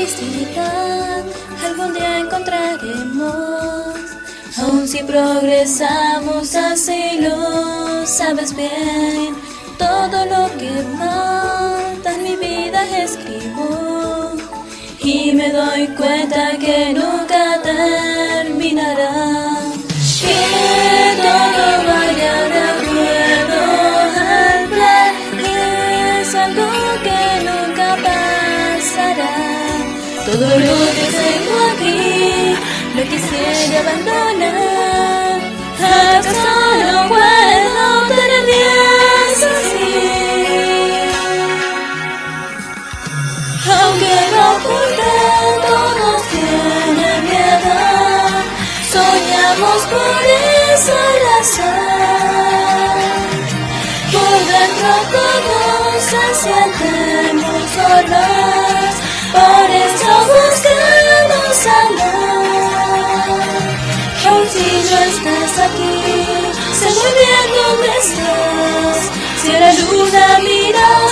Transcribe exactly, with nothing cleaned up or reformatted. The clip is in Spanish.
felicidad algún día encontraremos. Aun si progresamos así lo sabes bien. Todo lo que falta en mi vida escribo, y me doy cuenta que nunca terminará. Que todo vaya de acuerdo al plan es algo que nunca pasará. Todo lo que tengo aquí lo quisiera abandonar. ¿Acaso no puedo tener días así? Aunque no ocurre, todos tienen miedo. Soñamos por esa razón. Por dentro todos se sienten muy solos. Por eso buscamos amor. Aun si no estás aquí, sé muy bien dónde estás. Si a la luna miras,